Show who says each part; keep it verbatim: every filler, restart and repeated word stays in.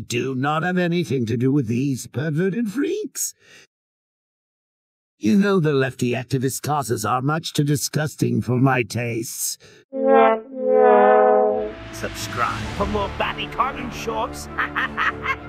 Speaker 1: do not have anything to do with these perverted freaks. You know the lefty activist causes are much too disgusting for my tastes.
Speaker 2: Subscribe for more Batty cartoon shorts.